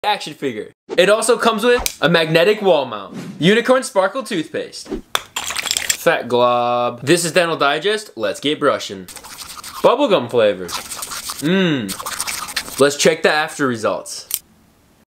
action figure. It also comes with a magnetic wall mount, unicorn sparkle toothpaste, fat glob. This is Dental Digest. Let's get brushing. Bubblegum flavor. Let's check the after results.